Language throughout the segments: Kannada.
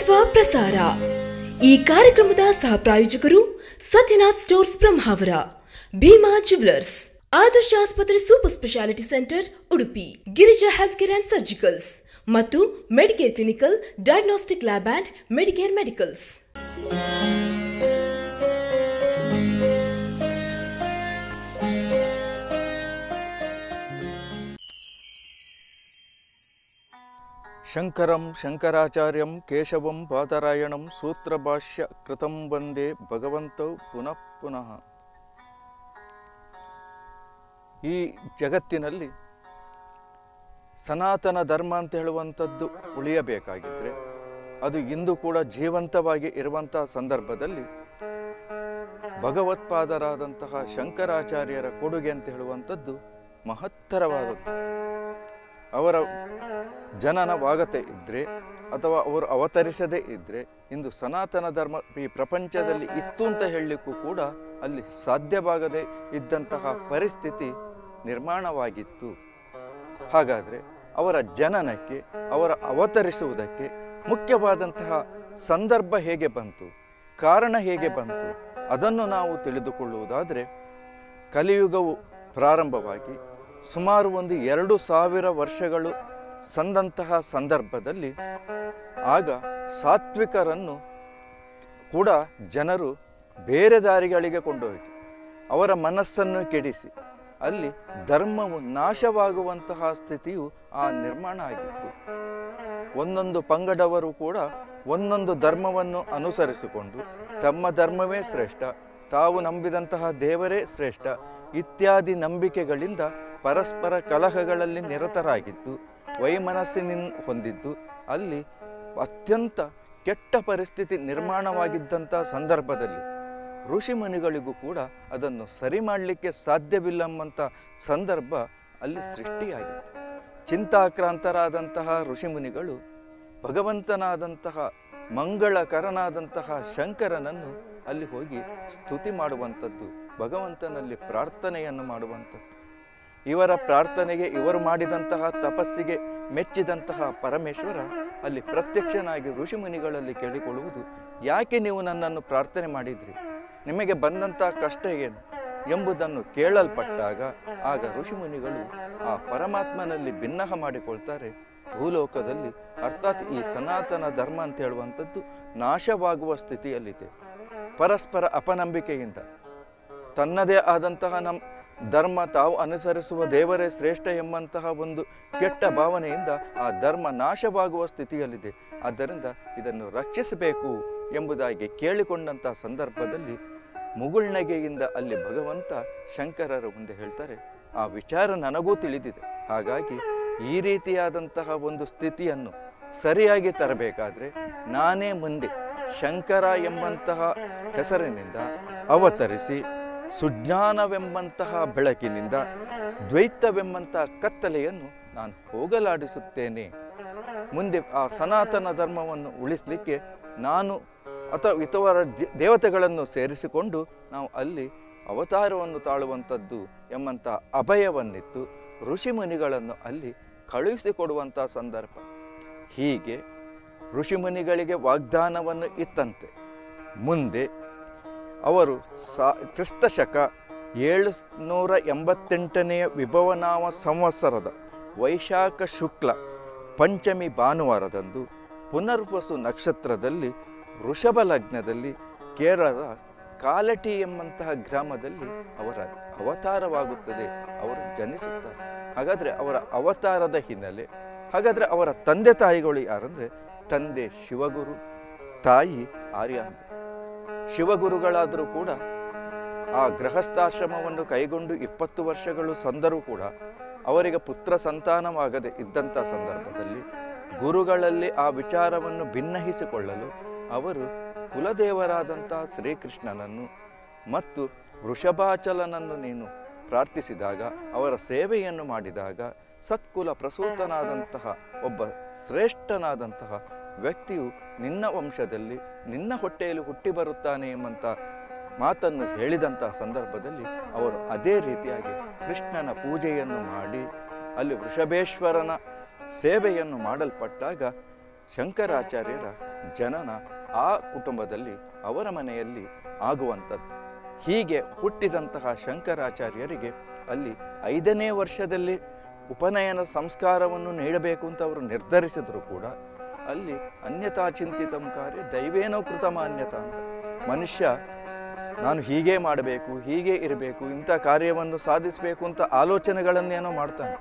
ತತ್ವ ಪ್ರಸಾರ. ಈ ಕಾರ್ಯಕ್ರಮದ ಸಹ ಪ್ರಾಯೋಜಕರು ಸತ್ಯನಾಥ್ ಸ್ಟೋರ್ಸ್ ಬ್ರಹ್ಮಾವರ, ಭೀಮಾ ಜ್ಯುವೆಲರ್ಸ್, ಆದರ್ಶ ಆಸ್ಪತ್ರೆ super speciality centre Udupi, Girija health care and surgicals ಮತ್ತು Medicare clinical diagnostic lab and Medicare medicals. ಶಂಕರಂ ಶಂಕರಾಚಾರ್ಯಂ ಕೇಶವಂ ಬಾದರಾಯಣಂ ಸೂತ್ರಭಾಷ್ಯ ಕೃತಂ ವಂದೇ ಭಗವಂತೌ ಪುನಃ ಪುನಃ. ಈ ಜಗತ್ತಿನಲ್ಲಿ ಸನಾತನ ಧರ್ಮ ಅಂತ ಹೇಳುವಂಥದ್ದು ಉಳಿಯಬೇಕಾಗಿದ್ದರೆ ಅದು ಇಂದು ಕೂಡ ಜೀವಂತವಾಗಿ ಇರುವಂತಹ ಸಂದರ್ಭದಲ್ಲಿ ಭಗವತ್ಪಾದರಾದಂತಹ ಶಂಕರಾಚಾರ್ಯರ ಕೊಡುಗೆ ಅಂತ ಹೇಳುವಂಥದ್ದು ಮಹತ್ತರವಾದದ್ದು. ಅವರ ಜನನವಾಗದೇ ಇದ್ದರೆ ಅಥವಾ ಅವರು ಅವತರಿಸದೇ ಇದ್ದರೆ ಇಂದು ಸನಾತನ ಧರ್ಮ ಈ ಪ್ರಪಂಚದಲ್ಲಿ ಇತ್ತು ಅಂತ ಹೇಳಲಿಕ್ಕೂ ಕೂಡ ಅಲ್ಲಿ ಸಾಧ್ಯವಾಗದೇ ಇದ್ದಂತಹ ಪರಿಸ್ಥಿತಿ ನಿರ್ಮಾಣವಾಗಿತ್ತು. ಹಾಗಾದರೆ ಅವರ ಜನನಕ್ಕೆ, ಅವರ ಅವತರಿಸುವುದಕ್ಕೆ ಮುಖ್ಯವಾದಂತಹ ಸಂದರ್ಭ ಹೇಗೆ ಬಂತು, ಕಾರಣ ಹೇಗೆ ಬಂತು, ಅದನ್ನು ನಾವು ತಿಳಿದುಕೊಳ್ಳುವುದಾದರೆ ಕಲಿಯುಗವು ಪ್ರಾರಂಭವಾಗಿ ಸುಮಾರು 2,000 ವರ್ಷಗಳು ಸಂದಂತಹ ಸಂದರ್ಭದಲ್ಲಿ ಆಗ ಸಾತ್ವಿಕರನ್ನು ಕೂಡ ಜನರು ಬೇರೆ ದಾರಿಗಳಿಗೆ ಕೊಂಡೊಯ್ದು ಅವರ ಮನಸ್ಸನ್ನು ಕೆಡಿಸಿ ಅಲ್ಲಿ ಧರ್ಮವು ನಾಶವಾಗುವಂತಹ ಸ್ಥಿತಿಯು ನಿರ್ಮಾಣ ಆಗಿತ್ತು. ಒಂದೊಂದು ಪಂಗಡವರು ಕೂಡ ಒಂದೊಂದು ಧರ್ಮವನ್ನು ಅನುಸರಿಸಿಕೊಂಡು ತಮ್ಮ ಧರ್ಮವೇ ಶ್ರೇಷ್ಠ, ತಾವು ನಂಬಿದಂತಹ ದೇವರೇ ಶ್ರೇಷ್ಠ ಇತ್ಯಾದಿ ನಂಬಿಕೆಗಳಿಂದ ಪರಸ್ಪರ ಕಲಹಗಳಲ್ಲಿ ನಿರತರಾಗಿದ್ದು, ವೈಮನಸ್ಸಿನಿಂದ ಹೊಂದಿದ್ದು, ಅಲ್ಲಿ ಅತ್ಯಂತ ಕೆಟ್ಟ ಪರಿಸ್ಥಿತಿ ನಿರ್ಮಾಣವಾಗಿದ್ದಂಥ ಸಂದರ್ಭದಲ್ಲಿ ಋಷಿಮುನಿಗಳಿಗೂ ಕೂಡ ಅದನ್ನು ಸರಿ ಮಾಡಲಿಕ್ಕೆ ಸಾಧ್ಯವಿಲ್ಲಂಬಂಥ ಸಂದರ್ಭ ಅಲ್ಲಿ ಸೃಷ್ಟಿಯಾಗಿತ್ತು. ಚಿಂತಾಕ್ರಾಂತರಾದಂತಹ ಋಷಿಮುನಿಗಳು ಭಗವಂತನಾದಂತಹ ಮಂಗಳಕರನಾದಂತಹ ಶಂಕರನನ್ನು ಅಲ್ಲಿ ಹೋಗಿ ಸ್ತುತಿ ಮಾಡುವಂಥದ್ದು, ಭಗವಂತನಲ್ಲಿ ಪ್ರಾರ್ಥನೆಯನ್ನು ಮಾಡುವಂಥದ್ದು. ಇವರ ಪ್ರಾರ್ಥನೆಗೆ, ಇವರು ಮಾಡಿದಂತಹ ತಪಸ್ಸಿಗೆ ಮೆಚ್ಚಿದಂತಹ ಪರಮೇಶ್ವರ ಅಲ್ಲಿ ಪ್ರತ್ಯಕ್ಷನಾಗಿ ಋಷಿಮುನಿಗಳಲ್ಲಿ ಕೇಳಿಕೊಳ್ಳುವುದು, ಯಾಕೆ ನೀವು ನನ್ನನ್ನು ಪ್ರಾರ್ಥನೆ ಮಾಡಿದ್ರಿ, ನಿಮಗೆ ಬಂದಂತಹ ಕಷ್ಟ ಏನು ಎಂಬುದನ್ನು ಕೇಳಲ್ಪಟ್ಟಾಗ ಆಗ ಋಷಿಮುನಿಗಳು ಆ ಪರಮಾತ್ಮನಲ್ಲಿ ಭಿನ್ನಹ ಮಾಡಿಕೊಳ್ತಾರೆ. ಭೂಲೋಕದಲ್ಲಿ ಅರ್ಥಾತ್ ಈ ಸನಾತನ ಧರ್ಮ ಅಂತ ಹೇಳುವಂಥದ್ದು ನಾಶವಾಗುವ ಸ್ಥಿತಿಯಲ್ಲಿದೆ. ಪರಸ್ಪರ ಅಪನಂಬಿಕೆಯಿಂದ ತನ್ನದೇ ಆದಂತಹ ಧರ್ಮ, ತಾವು ಅನುಸರಿಸುವ ದೇವರೇ ಶ್ರೇಷ್ಠ ಎಂಬಂತಹ ಒಂದು ಕೆಟ್ಟ ಭಾವನೆಯಿಂದ ಆ ಧರ್ಮ ನಾಶವಾಗುವ ಸ್ಥಿತಿಯಲ್ಲಿದೆ. ಆದ್ದರಿಂದ ಇದನ್ನು ರಕ್ಷಿಸಬೇಕು ಎಂಬುದಾಗಿ ಕೇಳಿಕೊಂಡಂತಹ ಸಂದರ್ಭದಲ್ಲಿ ಮುಗುಳ್ನಗೆಯಿಂದ ಅಲ್ಲಿ ಭಗವಂತ ಶಂಕರರ ಮುಂದೆ ಹೇಳ್ತಾರೆ, ಆ ವಿಚಾರ ನನಗೂ ತಿಳಿದಿದೆ, ಹಾಗಾಗಿ ಈ ರೀತಿಯಾದಂತಹ ಒಂದು ಸ್ಥಿತಿಯನ್ನು ಸರಿಯಾಗಿ ತರಬೇಕಾದ್ರೆ ನಾನೇ ಮುಂದೆ ಶಂಕರ ಎಂಬಂತಹ ಹೆಸರಿನಿಂದ ಅವತರಿಸಿ ಸುಜ್ಞಾನವೆಂಬಂತಹ ಬೆಳಕಿನಿಂದ ದ್ವೈತವೆಂಬಂತಹ ಕತ್ತಲೆಯನ್ನು ನಾನು ಹೋಗಲಾಡಿಸುತ್ತೇನೆ. ಮುಂದೆ ಆ ಸನಾತನ ಧರ್ಮವನ್ನು ಉಳಿಸಲಿಕ್ಕೆ ನಾನು ಅಥವಾ ಇತವರ ದೇವತೆಗಳನ್ನು ಸೇರಿಸಿಕೊಂಡು ನಾವು ಅಲ್ಲಿ ಅವತಾರವನ್ನು ತಾಳುವಂಥದ್ದು ಎಂಬಂಥ ಅಭಯವನ್ನಿತ್ತು ಋಷಿಮುನಿಗಳನ್ನು ಅಲ್ಲಿ ಕಳುಹಿಸಿಕೊಡುವಂಥ ಸಂದರ್ಭ. ಹೀಗೆ ಋಷಿಮುನಿಗಳಿಗೆ ವಾಗ್ದಾನವನ್ನು ಇತ್ತಂತೆ. ಮುಂದೆ ಅವರು ಕ್ರಿಸ್ತಶಕ 788 ವಿಭವನಾಮ ಸಂವತ್ಸರದ ವೈಶಾಖ ಶುಕ್ಲ ಪಂಚಮಿ ಭಾನುವಾರದಂದು ಪುನರ್ವಸು ನಕ್ಷತ್ರದಲ್ಲಿ ವೃಷಭ ಲಗ್ನದಲ್ಲಿ ಕೇರಳದ ಕಾಲಟಿ ಎಂಬಂತಹ ಗ್ರಾಮದಲ್ಲಿ ಅವರ ಅವತಾರವಾಗುತ್ತದೆ, ಅವರು ಜನಿಸುತ್ತಾರೆ. ಹಾಗಾದರೆ ಅವರ ಅವತಾರದ ಹಿನ್ನೆಲೆ, ಹಾಗಾದರೆ ಅವರ ತಂದೆ ತಾಯಿಗಳು ಯಾರಂದರೆ, ತಂದೆ ಶಿವಗುರು, ತಾಯಿ ಆರ್ಯಾಂಬ. ಶಿವಗುರುಗಳಾದರೂ ಕೂಡ ಆ ಗೃಹಸ್ಥಾಶ್ರಮವನ್ನು ಕೈಗೊಂಡು 20 ವರ್ಷಗಳು ಸಂದರೂ ಕೂಡ ಅವರಿಗೆ ಪುತ್ರ ಸಂತಾನವಾಗದೆ ಇದ್ದಂಥ ಸಂದರ್ಭದಲ್ಲಿ ಗುರುಗಳಲ್ಲಿ ಆ ವಿಚಾರವನ್ನು ಭಿನ್ನಹಿಸಿಕೊಳ್ಳಲು ಅವರು ಕುಲದೇವರಾದಂತಹ ಶ್ರೀಕೃಷ್ಣನನ್ನು ಮತ್ತು ವೃಷಭಾಚಲನನ್ನು ನೀನು ಪ್ರಾರ್ಥಿಸಿದಾಗ, ಅವರ ಸೇವೆಯನ್ನು ಮಾಡಿದಾಗ ಸತ್ಕುಲ ಪ್ರಸೂತನಾದಂತಹ ಒಬ್ಬ ಶ್ರೇಷ್ಠನಾದಂತಹ ವ್ಯಕ್ತಿಯು ನಿನ್ನ ವಂಶದಲ್ಲಿ ನಿನ್ನ ಹೊಟ್ಟೆಯಲ್ಲಿ ಹುಟ್ಟಿ ಬರುತ್ತಾನೆ ಎಂಬಂಥ ಮಾತನ್ನು ಹೇಳಿದಂಥ ಸಂದರ್ಭದಲ್ಲಿ ಅವರು ಅದೇ ರೀತಿಯಾಗಿ ಕೃಷ್ಣನ ಪೂಜೆಯನ್ನು ಮಾಡಿ ಅಲ್ಲಿ ವೃಷಭೇಶ್ವರನ ಸೇವೆಯನ್ನು ಮಾಡಲ್ಪಟ್ಟಾಗ ಶಂಕರಾಚಾರ್ಯರ ಜನನ ಆ ಕುಟುಂಬದಲ್ಲಿ ಅವರ ಮನೆಯಲ್ಲಿ ಆಗುವಂಥದ್ದು. ಹೀಗೆ ಹುಟ್ಟಿದಂತಹ ಶಂಕರಾಚಾರ್ಯರಿಗೆ ಅಲ್ಲಿ 5ನೇ ವರ್ಷದಲ್ಲಿ ಉಪನಯನ ಸಂಸ್ಕಾರವನ್ನು ನೀಡಬೇಕು ಅಂತ ಅವರು ನಿರ್ಧರಿಸಿದ್ರು ಕೂಡ ಅಲ್ಲಿ ಅನ್ಯತಾ ಚಿಂತಿತಂ ಕಾರ್ಯ ದೈವೇನೋ ಕೃತಮಾನ್ಯತ ಅಂತ. ಮನುಷ್ಯ ನಾನು ಹೀಗೆ ಮಾಡಬೇಕು, ಹೀಗೆ ಇರಬೇಕು, ಇಂಥ ಕಾರ್ಯವನ್ನು ಸಾಧಿಸಬೇಕು ಅಂತ ಆಲೋಚನೆಗಳನ್ನೇನೋ ಮಾಡ್ತಾನೆ.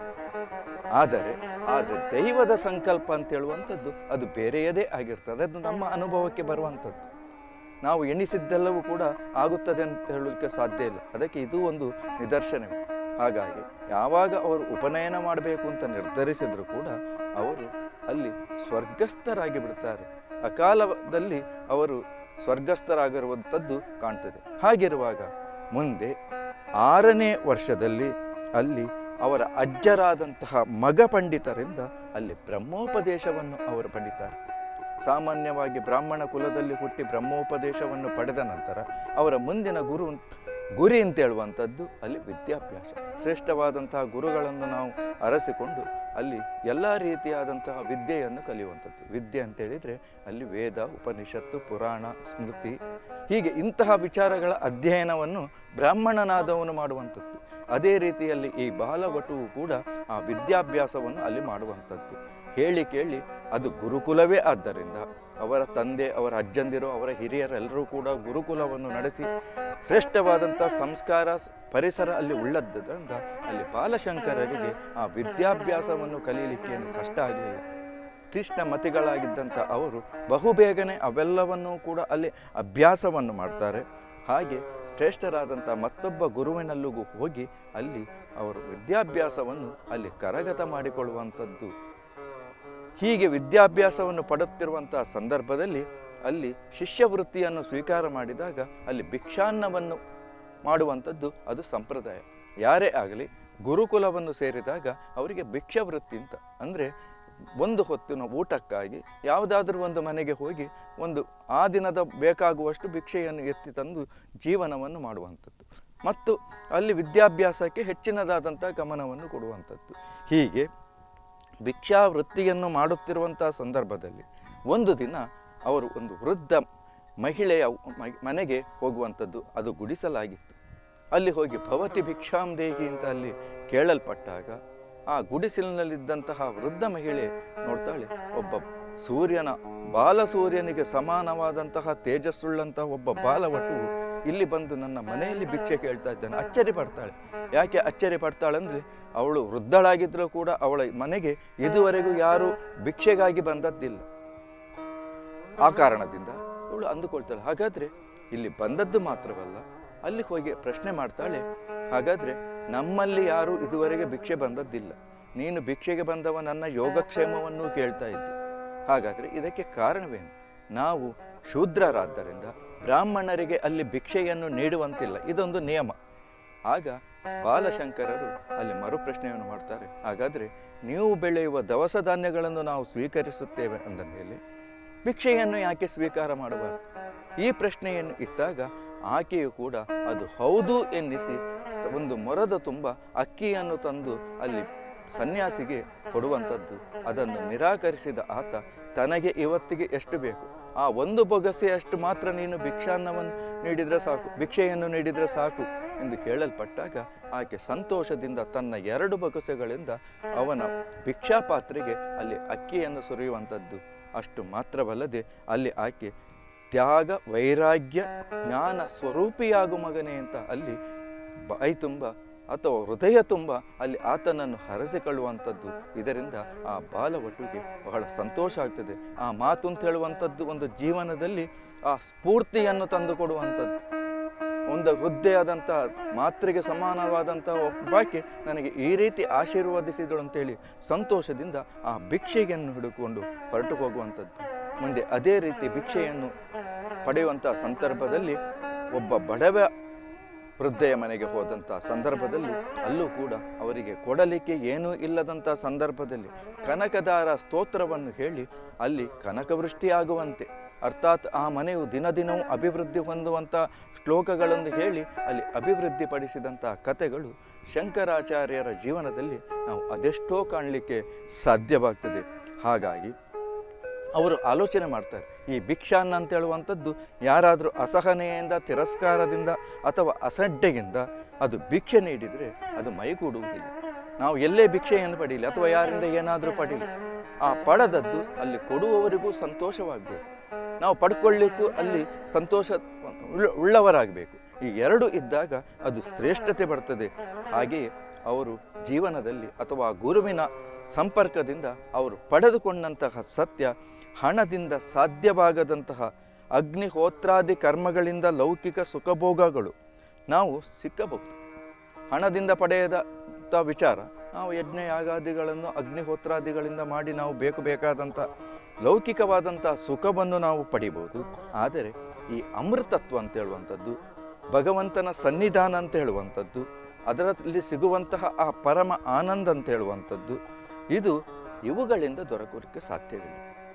ಆದರೆ ದೈವದ ಸಂಕಲ್ಪ ಅಂತ ಹೇಳುವಂಥದ್ದು ಅದು ಬೇರೆಯದೇ ಆಗಿರ್ತದೆ. ಅದು ನಮ್ಮ ಅನುಭವಕ್ಕೆ ಬರುವಂಥದ್ದು. ನಾವು ಎಣಿಸಿದ್ದೆಲ್ಲವೂ ಕೂಡ ಆಗುತ್ತದೆ ಅಂತ ಹೇಳಲಿಕ್ಕೆ ಸಾಧ್ಯ ಇಲ್ಲ. ಅದಕ್ಕೆ ಇದು ಒಂದು ನಿದರ್ಶನವೇ. ಹಾಗಾಗಿ ಯಾವಾಗ ಅವರು ಉಪನಯನ ಮಾಡಬೇಕು ಅಂತ ನಿರ್ಧರಿಸಿದ್ರು ಕೂಡ ಅವರು ಅಲ್ಲಿ ಸ್ವರ್ಗಸ್ಥರಾಗಿ ಬಿಡ್ತಾರೆ. ಅಕಾಲದಲ್ಲಿ ಅವರು ಸ್ವರ್ಗಸ್ಥರಾಗಿರುವಂಥದ್ದು ಕಾಣ್ತದೆ. ಹಾಗಿರುವಾಗ ಮುಂದೆ 6ನೇ ವರ್ಷದಲ್ಲಿ ಅಲ್ಲಿ ಅವರ ಅಜ್ಜರಾದಂತಹ ಮಗ ಪಂಡಿತರಿಂದ ಅಲ್ಲಿ ಬ್ರಹ್ಮೋಪದೇಶವನ್ನು ಅವರು ಪಡಿತಾರೆ. ಸಾಮಾನ್ಯವಾಗಿ ಬ್ರಾಹ್ಮಣ ಕುಲದಲ್ಲಿ ಹುಟ್ಟಿ ಬ್ರಹ್ಮೋಪದೇಶವನ್ನು ಪಡೆದ ನಂತರ ಅವರ ಮುಂದಿನ ಗುರಿ ಅಂತ ಹೇಳುವಂಥದ್ದು ಅಲ್ಲಿ ವಿದ್ಯಾಭ್ಯಾಸ. ಶ್ರೇಷ್ಠವಾದಂತಹ ಗುರುಗಳನ್ನು ನಾವು ಅರಸಿಕೊಂಡು ಅಲ್ಲಿ ಎಲ್ಲ ರೀತಿಯಾದಂತಹ ವಿದ್ಯೆಯನ್ನು ಕಲಿಯುವಂಥದ್ದು. ವಿದ್ಯೆ ಅಂತೇಳಿದರೆ ಅಲ್ಲಿ ವೇದ, ಉಪನಿಷತ್ತು, ಪುರಾಣ, ಸ್ಮೃತಿ, ಹೀಗೆ ಇಂತಹ ವಿಚಾರಗಳ ಅಧ್ಯಯನವನ್ನು ಬ್ರಾಹ್ಮಣನಾದವನು ಮಾಡುವಂಥದ್ದು. ಅದೇ ರೀತಿಯಲ್ಲಿ ಈ ಬಾಲವಟುವು ಕೂಡ ಆ ವಿದ್ಯಾಭ್ಯಾಸವನ್ನು ಅಲ್ಲಿ ಮಾಡುವಂಥದ್ದು. ಹೇಳಿ ಕೇಳಿ ಅದು ಗುರುಕುಲವೇ ಆದ್ದರಿಂದ ಅವರ ತಂದೆ, ಅವರ ಅಜ್ಜಂದಿರು, ಅವರ ಹಿರಿಯರೆಲ್ಲರೂ ಕೂಡ ಗುರುಕುಲವನ್ನು ನಡೆಸಿ ಶ್ರೇಷ್ಠವಾದಂಥ ಸಂಸ್ಕಾರ ಪರಿಸರ ಅಲ್ಲಿ ಉಳ್ಳದ್ದರಿಂದ ಅಲ್ಲಿ ಬಾಲಶಂಕರರಿಗೆ ಆ ವಿದ್ಯಾಭ್ಯಾಸವನ್ನು ಕಲೀಲಿಕ್ಕೆ ಏನು ಕಷ್ಟ ಆಗಲಿಲ್ಲ. ತೀಕ್ಷ್ಣ ಮತಿಗಳಾಗಿದ್ದಂಥ ಅವರು ಬಹುಬೇಗನೆ ಅವೆಲ್ಲವನ್ನೂ ಕೂಡ ಅಲ್ಲಿ ಅಭ್ಯಾಸವನ್ನು ಮಾಡ್ತಾರೆ. ಹಾಗೆ ಶ್ರೇಷ್ಠರಾದಂಥ ಮತ್ತೊಬ್ಬ ಗುರುವಿನಲ್ಲಿಗೂ ಹೋಗಿ ಅಲ್ಲಿ ಅವರು ವಿದ್ಯಾಭ್ಯಾಸವನ್ನು ಅಲ್ಲಿ ಕರಗತ ಮಾಡಿಕೊಳ್ಳುವಂಥದ್ದು. ಹೀಗೆ ವಿದ್ಯಾಭ್ಯಾಸವನ್ನು ಪಡುತ್ತಿರುವಂತಹ ಸಂದರ್ಭದಲ್ಲಿ ಅಲ್ಲಿ ಶಿಷ್ಯವೃತ್ತಿಯನ್ನು ಸ್ವೀಕಾರ ಮಾಡಿದಾಗ ಅಲ್ಲಿ ಭಿಕ್ಷಾನ್ನವನ್ನು ಮಾಡುವಂಥದ್ದು ಅದು ಸಂಪ್ರದಾಯ. ಯಾರೇ ಆಗಲಿ ಗುರುಕುಲವನ್ನು ಸೇರಿದಾಗ ಅವರಿಗೆ ಭಿಕ್ಷಾವೃತ್ತಿ ಅಂತ ಅಂದರೆ ಒಂದು ಹೊತ್ತಿನ ಊಟಕ್ಕಾಗಿ ಯಾವುದಾದ್ರೂ ಒಂದು ಮನೆಗೆ ಹೋಗಿ ಒಂದು ಆ ದಿನದ ಬೇಕಾಗುವಷ್ಟು ಭಿಕ್ಷೆಯನ್ನು ಎತ್ತಿ ತಂದು ಜೀವನವನ್ನು ಮಾಡುವಂಥದ್ದು ಮತ್ತು ಅಲ್ಲಿ ವಿದ್ಯಾಭ್ಯಾಸಕ್ಕೆ ಹೆಚ್ಚಿನದಾದಂಥ ಗಮನವನ್ನು ಕೊಡುವಂಥದ್ದು. ಹೀಗೆ ಭಿಕ್ಷಾವೃತ್ತಿಯನ್ನು ಮಾಡುತ್ತಿರುವಂಥ ಸಂದರ್ಭದಲ್ಲಿ ಒಂದು ದಿನ ಅವರು ಒಂದು ವೃದ್ಧ ಮಹಿಳೆಯ ಮನೆಗೆ ಹೋಗುವಂಥದ್ದು ಅದು ಗುಡಿಸಲಾಗಿತ್ತು. ಅಲ್ಲಿ ಹೋಗಿ ಭವತಿ ಭಿಕ್ಷಾಂ ದೇಹಿ ಅಂತ ಅಲ್ಲಿ ಕೇಳಲ್ಪಟ್ಟಾಗ ಆ ಗುಡಿಸಿಲಿನಲ್ಲಿದ್ದಂತಹ ವೃದ್ಧ ಮಹಿಳೆ ನೋಡ್ತಾಳೆ, ಒಬ್ಬ ಸೂರ್ಯನ ಬಾಲಸೂರ್ಯನಿಗೆ ಸಮಾನವಾದಂತಹ ತೇಜಸ್ಸುಳ್ಳಂತಹ ಒಬ್ಬ ಬಾಲವಟು ಇಲ್ಲಿ ಬಂದು ನನ್ನ ಮನೆಯಲ್ಲಿ ಭಿಕ್ಷೆ ಕೇಳ್ತಾ ಇದ್ದಾನೆ. ಅಚ್ಚರಿ ಪಡ್ತಾಳೆ. ಯಾಕೆ ಅಚ್ಚರಿ ಪಡ್ತಾಳಂದರೆ ಅವಳು ವೃದ್ಧಳಾಗಿದ್ದರೂ ಕೂಡ ಅವಳ ಮನೆಗೆ ಇದುವರೆಗೂ ಯಾರೂ ಭಿಕ್ಷೆಗಾಗಿ ಬಂದದ್ದಿಲ್ಲ. ಆ ಕಾರಣದಿಂದ ಅವಳು ಅಂದುಕೊಳ್ತಾಳೆ, ಹಾಗಾದರೆ ಇಲ್ಲಿ ಬಂದದ್ದು ಮಾತ್ರವಲ್ಲ, ಅಲ್ಲಿ ಹೋಗಿ ಪ್ರಶ್ನೆ ಮಾಡ್ತಾಳೆ, ಹಾಗಾದರೆ ನಮ್ಮಲ್ಲಿ ಯಾರೂ ಇದುವರೆಗೆ ಭಿಕ್ಷೆ ಬಂದದ್ದಿಲ್ಲ, ನೀನು ಭಿಕ್ಷೆಗೆ ಬಂದವ ನನ್ನ ಯೋಗಕ್ಷೇಮವನ್ನು ಕೇಳ್ತಾ ಇದ್ದೆ, ಹಾಗಾದರೆ ಇದಕ್ಕೆ ಕಾರಣವೇನು? ನಾವು ಶೂದ್ರರಾದ್ದರಿಂದ ಬ್ರಾಹ್ಮಣರಿಗೆ ಅಲ್ಲಿ ಭಿಕ್ಷೆಯನ್ನು ನೀಡುವಂತಿಲ್ಲ, ಇದೊಂದು ನಿಯಮ. ಆಗ ಬಾಲಶಂಕರರು ಅಲ್ಲಿ ಮರುಪ್ರಶ್ನೆಯನ್ನು ಮಾಡ್ತಾರೆ, ಹಾಗಾದರೆ ನೀವು ಬೆಳೆಯುವ ದವಸ ಧಾನ್ಯಗಳನ್ನು ನಾವು ಸ್ವೀಕರಿಸುತ್ತೇವೆ ಅಂದ ಮೇಲೆ ಭಿಕ್ಷೆಯನ್ನು ಯಾಕೆ ಸ್ವೀಕಾರ ಮಾಡಬಾರದು? ಈ ಪ್ರಶ್ನೆಯನ್ನು ಇದ್ದಾಗ ಆಕೆಯು ಕೂಡ ಅದು ಹೌದು ಎನ್ನಿಸಿ ಒಂದು ಮೊರದ ತುಂಬ ಅಕ್ಕಿಯನ್ನು ತಂದು ಅಲ್ಲಿ ಸನ್ಯಾಸಿಗೆ ಕೊಡುವಂಥದ್ದು. ಅದನ್ನು ನಿರಾಕರಿಸಿದ ಆತ ತನಗೆ ಇವತ್ತಿಗೆ ಎಷ್ಟು ಬೇಕು ಆ ಒಂದು ಬೊಗಸೆಯಷ್ಟು ಮಾತ್ರ ನೀನು ಭಿಕ್ಷಾನ್ನವನ್ನು ನೀಡಿದರೆ ಸಾಕು, ಭಿಕ್ಷೆಯನ್ನು ನೀಡಿದರೆ ಸಾಕು ಎಂದು ಹೇಳಲ್ಪಟ್ಟಾಗ ಆಕೆ ಸಂತೋಷದಿಂದ ತನ್ನ 2 ಬೊಗಸೆಗಳಿಂದ ಅವನ ಭಿಕ್ಷಾಪಾತ್ರೆಗೆ ಅಲ್ಲಿ ಅಕ್ಕಿಯನ್ನು ಸುರಿಯುವಂಥದ್ದು. ಅಷ್ಟು ಮಾತ್ರವಲ್ಲದೆ ಅಲ್ಲಿ ಆಕೆ ತ್ಯಾಗ, ವೈರಾಗ್ಯ, ಜ್ಞಾನ ಸ್ವರೂಪಿಯಾಗು ಮಗನೇ ಅಂತ ಅಲ್ಲಿ ಬಾಯಿ ತುಂಬ ಅಥವಾ ಹೃದಯ ತುಂಬ ಅಲ್ಲಿ ಆತನನ್ನು ಹರಸಿಕೊಳ್ಳುವಂಥದ್ದು. ಇದರಿಂದ ಆ ಬಾಲವಟುಗೆ ಬಹಳ ಸಂತೋಷ ಆಗ್ತದೆ. ಆ ಮಾತು ಅಂತ ಹೇಳುವಂಥದ್ದು ಒಂದು ಜೀವನದಲ್ಲಿ ಆ ಸ್ಫೂರ್ತಿಯನ್ನು ತಂದುಕೊಡುವಂಥದ್ದು. ಒಂದು ವೃದ್ಧೆಯಾದಂಥ ಮಾತ್ರೆಗೆ ಸಮಾನವಾದಂಥ ಒಬ್ಬಾಕೆ ನನಗೆ ಈ ರೀತಿ ಆಶೀರ್ವದಿಸಿದಳು ಅಂತೇಳಿ ಸಂತೋಷದಿಂದ ಆ ಭಿಕ್ಷೆಯನ್ನು ಹಿಡಿದುಕೊಂಡು ಹೊರಟು ಹೋಗುವಂಥದ್ದು. ಮುಂದೆ ಅದೇ ರೀತಿ ಭಿಕ್ಷೆಯನ್ನು ಪಡೆಯುವಂಥ ಸಂದರ್ಭದಲ್ಲಿ ಒಬ್ಬ ಬಡವ ವೃದ್ಧೆಯ ಮನೆಗೆ ಹೋದಂಥ ಸಂದರ್ಭದಲ್ಲಿ ಅಲ್ಲೂ ಕೂಡ ಅವರಿಗೆ ಕೊಡಲಿಕ್ಕೆ ಏನೂ ಇಲ್ಲದಂಥ ಸಂದರ್ಭದಲ್ಲಿ ಕನಕದಾರ ಸ್ತೋತ್ರವನ್ನು ಹೇಳಿ ಅಲ್ಲಿ ಕನಕವೃಷ್ಟಿಯಾಗುವಂತೆ, ಅರ್ಥಾತ್ ಆ ಮನೆಯು ದಿನದಿನವೂ ಅಭಿವೃದ್ಧಿ ಹೊಂದುವಂಥ ಶ್ಲೋಕಗಳನ್ನು ಹೇಳಿ ಅಲ್ಲಿ ಅಭಿವೃದ್ಧಿಪಡಿಸಿದಂಥ ಕಥೆಗಳು ಶಂಕರಾಚಾರ್ಯರ ಜೀವನದಲ್ಲಿ ನಾವು ಅದೆಷ್ಟೋ ಕಾಣಲಿಕ್ಕೆ ಸಾಧ್ಯವಾಗ್ತದೆ. ಹಾಗಾಗಿ ಅವರು ಆಲೋಚನೆ ಮಾಡ್ತಾರೆ, ಈ ಭಿಕ್ಷಾನ್ನ ಅಂತ ಹೇಳುವಂಥದ್ದು ಯಾರಾದರೂ ಅಸಹನೆಯಿಂದ, ತಿರಸ್ಕಾರದಿಂದ ಅಥವಾ ಅಸಡ್ಡೆಯಿಂದ ಅದು ಭಿಕ್ಷೆ ನೀಡಿದರೆ ಅದು ಮೈಗೂಡುವುದಿಲ್ಲ. ನಾವು ಎಲ್ಲೇ ಭಿಕ್ಷೆಯನ್ನು ಪಡೀಲಿ ಅಥವಾ ಯಾರಿಂದ ಏನಾದರೂ ಪಡೀಲಿ, ಆ ಪಡೆದದ್ದು ಅಲ್ಲಿ ಕೊಡುವವರಿಗೂ ಸಂತೋಷವಾಗಬೇಕು, ನಾವು ಪಡ್ಕೊಳ್ಳಿಕ್ಕೂ ಅಲ್ಲಿ ಸಂತೋಷ ಉಳ್ಳವರಾಗಬೇಕು. ಈ ಎರಡು ಇದ್ದಾಗ ಅದು ಶ್ರೇಷ್ಠತೆ ಬರ್ತದೆ. ಹಾಗೆಯೇ ಅವರು ಜೀವನದಲ್ಲಿ ಅಥವಾ ಗುರುವಿನ ಸಂಪರ್ಕದಿಂದ ಅವರು ಪಡೆದುಕೊಂಡಂತಹ ಸತ್ಯ, ಹಣದಿಂದ ಸಾಧ್ಯವಾಗದಂತಹ ಅಗ್ನಿಹೋತ್ರಾದಿ ಕರ್ಮಗಳಿಂದ ಲೌಕಿಕ ಸುಖಭೋಗಗಳು ನಾವು ಸಿಕ್ಕಬಹುದು. ಹಣದಿಂದ ಪಡೆಯದಂಥ ವಿಚಾರ, ನಾವು ಯಜ್ಞ ಯಾಗಾದಿಗಳನ್ನು ಅಗ್ನಿಹೋತ್ರಾದಿಗಳಿಂದ ಮಾಡಿ ನಾವು ಬೇಕಾದಂಥ ಲೌಕಿಕವಾದಂಥ ಸುಖವನ್ನು ನಾವು ಪಡಿಬೋದು. ಆದರೆ ಈ ಅಮೃತತ್ವ ಅಂತ ಹೇಳುವಂಥದ್ದು, ಭಗವಂತನ ಸನ್ನಿಧಾನ ಅಂತ ಹೇಳುವಂಥದ್ದು, ಅದರಲ್ಲಿ ಸಿಗುವಂತಹ ಆ ಪರಮ ಆನಂದ ಅಂತ ಹೇಳುವಂಥದ್ದು, ಇವುಗಳಿಂದ ದೊರಕೋಲಿಕ್ಕೆ ಸಾಧ್ಯವಿಲ್ಲ.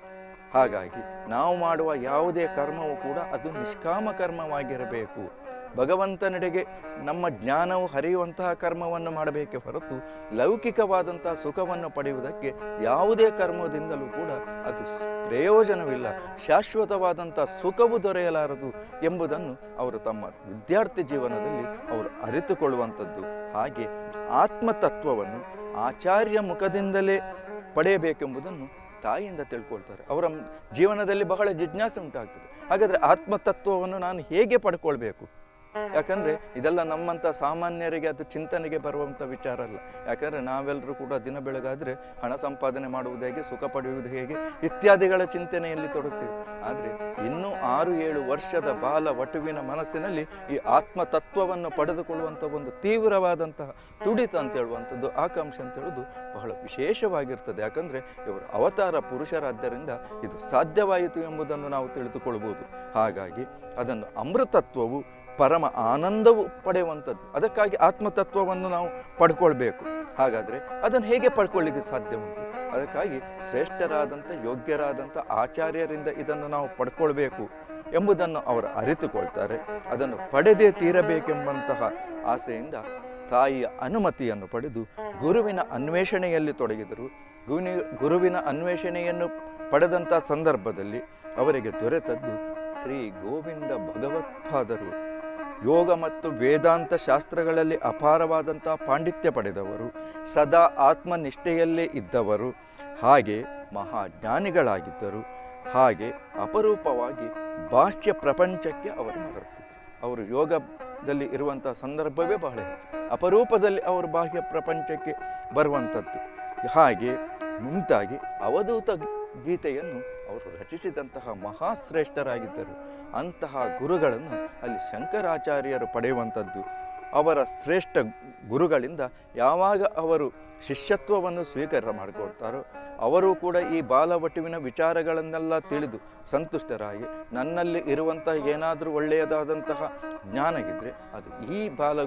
ಹಾಗಾಗಿ ನಾವು ಮಾಡುವ ಯಾವುದೇ ಕರ್ಮವೂ ಕೂಡ ಅದು ನಿಷ್ಕಾಮ ಕರ್ಮವಾಗಿರಬೇಕು. ಭಗವಂತನೆಡೆಗೆ ನಮ್ಮ ಜ್ಞಾನವು ಹರಿಯುವಂತಹ ಕರ್ಮವನ್ನು ಮಾಡಬೇಕೇ ಹೊರತು ಲೌಕಿಕವಾದಂತಹ ಸುಖವನ್ನು ಪಡೆಯುವುದಕ್ಕೆ ಯಾವುದೇ ಕರ್ಮದಿಂದಲೂ ಕೂಡ ಅದು ಪ್ರಯೋಜನವಿಲ್ಲ, ಶಾಶ್ವತವಾದಂಥ ಸುಖವು ದೊರೆಯಲಾರದು ಎಂಬುದನ್ನು ಅವರು ತಮ್ಮ ವಿದ್ಯಾರ್ಥಿ ಜೀವನದಲ್ಲಿ ಅವರು ಅರಿತುಕೊಳ್ಳುವಂಥದ್ದು. ಹಾಗೆ ಆತ್ಮತತ್ವವನ್ನು ಆಚಾರ್ಯ ಮುಖದಿಂದಲೇ ಪಡೆಯಬೇಕೆಂಬುದನ್ನು ತಾಯಿಯಿಂದ ತಿಳ್ಕೊಳ್ತಾರೆ. ಅವರ ಜೀವನದಲ್ಲಿ ಬಹಳ ಜಿಜ್ಞಾಸೆ ಉಂಟಾಗ್ತದೆ. ಹಾಗಾದರೆ ಆತ್ಮತತ್ವವನ್ನು ನಾನು ಹೇಗೆ ಪಡ್ಕೊಳ್ಬೇಕು? ಯಾಕಂದರೆ ಇದೆಲ್ಲ ನಮ್ಮಂಥ ಸಾಮಾನ್ಯರಿಗೆ ಅದು ಚಿಂತನೆಗೆ ಬರುವಂಥ ವಿಚಾರ ಅಲ್ಲ. ಯಾಕಂದರೆ ನಾವೆಲ್ಲರೂ ಕೂಡ ದಿನ ಬೆಳಗಾದರೆ ಹಣ ಸಂಪಾದನೆ ಮಾಡುವುದು ಹೇಗೆ, ಸುಖ ಪಡೆಯುವುದು ಹೇಗೆ ಇತ್ಯಾದಿಗಳ ಚಿಂತನೆಯಲ್ಲಿ ತೊಡಗ್ತೇವೆ. ಆದರೆ ಇನ್ನೂ 6-7 ವರ್ಷದ ಬಾಲ ವಟುವಿನ ಮನಸ್ಸಿನಲ್ಲಿ ಈ ಆತ್ಮತತ್ವವನ್ನು ಪಡೆದುಕೊಳ್ಳುವಂಥ ಒಂದು ತೀವ್ರವಾದಂತಹ ತುಡಿತ ಅಂತ ಹೇಳುವಂಥದ್ದು, ಆಕಾಂಕ್ಷೆ ಅಂತ ಹೇಳೋದು ಬಹಳ ವಿಶೇಷವಾಗಿರ್ತದೆ. ಯಾಕಂದರೆ ಇವರು ಅವತಾರ ಪುರುಷರಾದ್ದರಿಂದ ಇದು ಸಾಧ್ಯವಾಯಿತು ಎಂಬುದನ್ನು ನಾವು ತಿಳಿದುಕೊಳ್ಬೋದು. ಹಾಗಾಗಿ ಅದನ್ನು ಅಮೃತತ್ವವು, ಪರಮ ಆನಂದವು ಪಡೆಯುವಂಥದ್ದು. ಅದಕ್ಕಾಗಿ ಆತ್ಮತತ್ವವನ್ನು ನಾವು ಪಡ್ಕೊಳ್ಬೇಕು. ಹಾಗಾದರೆ ಅದನ್ನು ಹೇಗೆ ಪಡ್ಕೊಳ್ಳಿಕ್ಕೆ ಸಾಧ್ಯ ಉಂಟು? ಅದಕ್ಕಾಗಿ ಶ್ರೇಷ್ಠರಾದಂಥ, ಯೋಗ್ಯರಾದಂಥ ಆಚಾರ್ಯರಿಂದ ಇದನ್ನು ನಾವು ಪಡ್ಕೊಳ್ಬೇಕು ಎಂಬುದನ್ನು ಅವರು ಅರಿತುಕೊಳ್ತಾರೆ. ಅದನ್ನು ಪಡೆದೇ ತೀರಬೇಕೆಂಬಂತಹ ಆಸೆಯಿಂದ ತಾಯಿಯ ಅನುಮತಿಯನ್ನು ಪಡೆದು ಗುರುವಿನ ಅನ್ವೇಷಣೆಯಲ್ಲಿ ತೊಡಗಿದರು. ಗುರುವಿನ ಅನ್ವೇಷಣೆಯನ್ನು ಪಡೆದಂಥ ಸಂದರ್ಭದಲ್ಲಿ ಅವರಿಗೆ ದೊರೆತದ್ದು ಶ್ರೀ ಗೋವಿಂದ ಭಗವತ್ಪಾದರು. ಯೋಗ ಮತ್ತು ವೇದಾಂತ ಶಾಸ್ತ್ರಗಳಲ್ಲಿ ಅಪಾರವಾದಂಥ ಪಾಂಡಿತ್ಯ ಪಡೆದವರು, ಸದಾ ಆತ್ಮನಿಷ್ಠೆಯಲ್ಲೇ ಇದ್ದವರು, ಹಾಗೆ ಮಹಾಜ್ಞಾನಿಗಳಾಗಿದ್ದರು. ಹಾಗೆ ಅಪರೂಪವಾಗಿ ಬಾಹ್ಯ ಪ್ರಪಂಚಕ್ಕೆ ಅವರು ಮರಳುತ್ತಿದ್ದರು. ಅವರು ಯೋಗದಲ್ಲಿ ಇರುವಂಥ ಸಂದರ್ಭವೇ ಬಹಳ ಹೆಚ್ಚು. ಅಪರೂಪದಲ್ಲಿ ಅವರು ಬಾಹ್ಯ ಪ್ರಪಂಚಕ್ಕೆ ಬರುವಂಥದ್ದು. ಹಾಗೆ ಮುಂತಾಗಿ ಅವಧೂತ ಗೀತೆಯನ್ನು ಅವರು ರಚಿಸಿದಂತಹ ಮಹಾಶ್ರೇಷ್ಠರಾಗಿದ್ದರು. ಅಂತಹ ಗುರುಗಳನ್ನು ಅಲ್ಲಿ ಶಂಕರಾಚಾರ್ಯರು ಪಡೆಯುವಂಥದ್ದು. ಅವರ ಶ್ರೇಷ್ಠ ಗುರುಗಳಿಂದ ಯಾವಾಗ ಅವರು ಶಿಷ್ಯತ್ವವನ್ನು ಸ್ವೀಕಾರ ಮಾಡಿಕೊಳ್ತಾರೋ ಅವರು ಕೂಡ ಈ ಬಾಲವಟುವಿನ ವಿಚಾರಗಳನ್ನೆಲ್ಲ ತಿಳಿದು ಸಂತುಷ್ಟರಾಗಿ ನನ್ನಲ್ಲಿ ಇರುವಂತಹ ಏನಾದರೂ ಒಳ್ಳೆಯದಾದಂತಹ ಜ್ಞಾನ ಇದ್ದರೆ ಅದು ಈ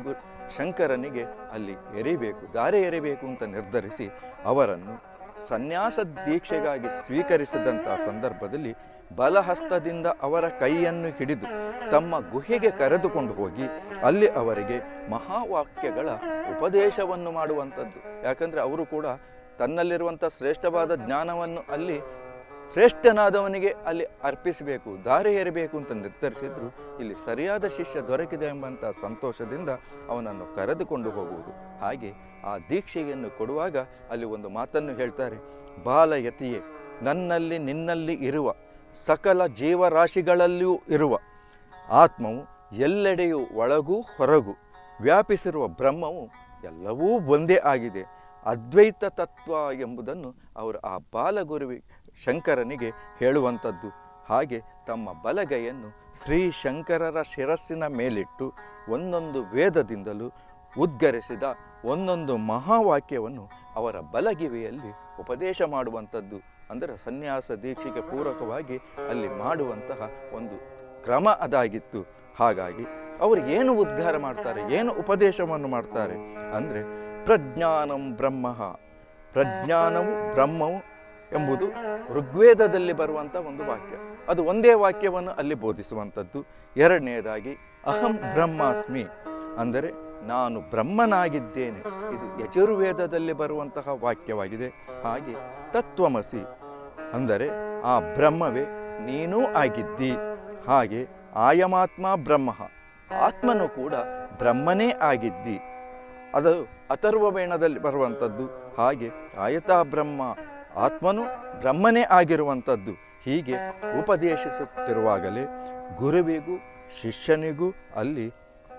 ಶಂಕರನಿಗೆ ಅಲ್ಲಿ ದಾರೆ ಎರಿಬೇಕು ಅಂತ ನಿರ್ಧರಿಸಿ ಅವರನ್ನು ಸನ್ಯಾಸ ದೀಕ್ಷೆಗಾಗಿ ಸ್ವೀಕರಿಸಿದಂಥ ಸಂದರ್ಭದಲ್ಲಿ ಬಲಹಸ್ತದಿಂದ ಅವರ ಕೈಯನ್ನು ಹಿಡಿದು ತಮ್ಮ ಗುಹೆಗೆ ಕರೆದುಕೊಂಡು ಹೋಗಿ ಅಲ್ಲಿ ಅವರಿಗೆ ಮಹಾವಾಕ್ಯಗಳ ಉಪದೇಶವನ್ನು ಮಾಡುವಂಥದ್ದು. ಯಾಕಂದರೆ ಅವರು ಕೂಡ ತನ್ನಲ್ಲಿರುವಂಥ ಶ್ರೇಷ್ಠವಾದ ಜ್ಞಾನವನ್ನು ಅಲ್ಲಿ ಶ್ರೇಷ್ಠನಾದವನಿಗೆ ಅಲ್ಲಿ ಅರ್ಪಿಸಬೇಕು, ದಾರಿ ಎರಿಬೇಕು ಅಂತ ನಿರ್ಧರಿಸಿದ್ರು. ಇಲ್ಲಿ ಸರಿಯಾದ ಶಿಷ್ಯ ದೊರಕಿದೆ ಎಂಬಂಥ ಸಂತೋಷದಿಂದ ಅವನನ್ನು ಕರೆದುಕೊಂಡು ಹೋಗುವುದು. ಹಾಗೆ ಆ ದೀಕ್ಷೆಯನ್ನು ಕೊಡುವಾಗ ಅಲ್ಲಿ ಒಂದು ಮಾತನ್ನು ಹೇಳ್ತಾರೆ, ಬಾಲಯತಿಯೇ, ನನ್ನಲ್ಲಿ ನಿನ್ನಲ್ಲಿ ಇರುವ ಸಕಲ ಜೀವರಾಶಿಗಳಲ್ಲಿಯೂ ಇರುವ ಆತ್ಮವು ಎಲ್ಲೆಡೆಯೂ ಒಳಗೂ ಹೊರಗೂ ವ್ಯಾಪಿಸಿರುವ ಬ್ರಹ್ಮವು ಎಲ್ಲವೂ ಒಂದೇ ಆಗಿದೆ, ಅದ್ವೈತ ತತ್ವ ಎಂಬುದನ್ನು ಅವರು ಆ ಬಾಲಗುರುವಿ ಶಂಕರನಿಗೆ ಹೇಳುವಂಥದ್ದು. ಹಾಗೆ ತಮ್ಮ ಬಲಗೈಯನ್ನು ಶ್ರೀ ಶಂಕರರ ಶಿರಸ್ಸಿನ ಮೇಲಿಟ್ಟು ಒಂದೊಂದು ವೇದದಿಂದಲೂ ಉದ್ಗರಿಸಿದ ಒಂದೊಂದು ಮಹಾವಾಕ್ಯವನ್ನು ಅವರ ಬಲಗಿವಿಯಲ್ಲಿ ಉಪದೇಶ ಮಾಡುವಂಥದ್ದು. ಅಂದರೆ ಸನ್ಯಾಸ ದೀಕ್ಷೆಗೆ ಪೂರಕವಾಗಿ ಅಲ್ಲಿ ಮಾಡುವಂತಹ ಒಂದು ಕ್ರಮ ಅದಾಗಿತ್ತು. ಹಾಗಾಗಿ ಅವರು ಏನು ಉದ್ಗಾರ ಮಾಡ್ತಾರೆ, ಏನು ಉಪದೇಶವನ್ನು ಮಾಡ್ತಾರೆ ಅಂದರೆ ಪ್ರಜ್ಞಾನಂ ಬ್ರಹ್ಮ, ಪ್ರಜ್ಞಾನವು ಬ್ರಹ್ಮವು ಎಂಬುದು ಋಗ್ವೇದದಲ್ಲಿ ಬರುವಂಥ ಒಂದು ವಾಕ್ಯ. ಅದು ಒಂದೇ ವಾಕ್ಯವನ್ನು ಅಲ್ಲಿ ಬೋಧಿಸುವಂಥದ್ದು. ಎರಡನೆಯದಾಗಿ ಅಹಂ ಬ್ರಹ್ಮಾಸ್ಮಿ ಅಂದರೆ ನಾನು ಬ್ರಹ್ಮನಾಗಿದ್ದೇನೆ, ಇದು ಯಜುರ್ವೇದದಲ್ಲಿ ಬರುವಂತಹ ವಾಕ್ಯವಾಗಿದೆ. ಹಾಗೆ ತತ್ವಮಸಿ, ಅಂದರೆ ಆ ಬ್ರಹ್ಮವೇ ನೀನೂ ಆಗಿದ್ದಿ. ಹಾಗೆ ಆಯಮಾತ್ಮ ಬ್ರಹ್ಮ, ಆತ್ಮನೂ ಕೂಡ ಬ್ರಹ್ಮನೇ ಆಗಿದ್ದಿ. ಅದು ಅಥರ್ವವೇಣದಲ್ಲಿ ಬರುವಂಥದ್ದು. ಹಾಗೆ ಆಯತಾ ಬ್ರಹ್ಮ, ಆತ್ಮನು ಬ್ರಹ್ಮನೇ ಆಗಿರುವಂಥದ್ದು. ಹೀಗೆ ಉಪದೇಶಿಸುತ್ತಿರುವಾಗಲೇ ಗುರುವಿಗೂ ಶಿಷ್ಯನಿಗೂ ಅಲ್ಲಿ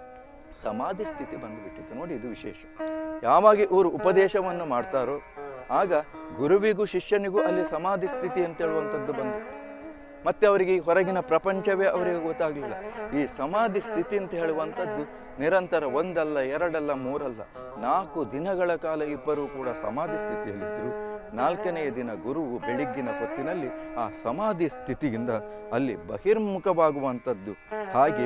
ಸಮಾಧಿ ಸ್ಥಿತಿ ಬಂದುಬಿಟ್ಟಿತ್ತು. ನೋಡಿ, ಇದು ವಿಶೇಷ. ಯಾವಾಗ ಇವರು ಉಪದೇಶವನ್ನು ಮಾಡ್ತಾರೋ ಆಗ ಗುರುವಿಗೂ ಶಿಷ್ಯನಿಗೂ ಅಲ್ಲಿ ಸಮಾಧಿ ಸ್ಥಿತಿ ಅಂತ ಹೇಳುವಂಥದ್ದು ಬಂದು, ಮತ್ತೆ ಅವರಿಗೆ ಈ ಹೊರಗಿನ ಪ್ರಪಂಚವೇ ಅವರಿಗೆ ಗೊತ್ತಾಗಲಿಲ್ಲ. ಈ ಸಮಾಧಿ ಸ್ಥಿತಿ ಅಂತ ಹೇಳುವಂಥದ್ದು ನಿರಂತರ ಒಂದಲ್ಲ, ಎರಡಲ್ಲ, ಮೂರಲ್ಲ, 4 ದಿನಗಳ ಕಾಲ ಇಬ್ಬರೂ ಕೂಡ ಸಮಾಧಿ ಸ್ಥಿತಿಯಲ್ಲಿದ್ದರು. 4ನೆಯ ದಿನ ಗುರುವು ಬೆಳಿಗ್ಗಿನ ಹೊತ್ತಿನಲ್ಲಿ ಆ ಸಮಾಧಿ ಸ್ಥಿತಿಯಿಂದ ಅಲ್ಲಿ ಬಹಿರ್ಮುಖವಾಗುವಂಥದ್ದು. ಹಾಗೆ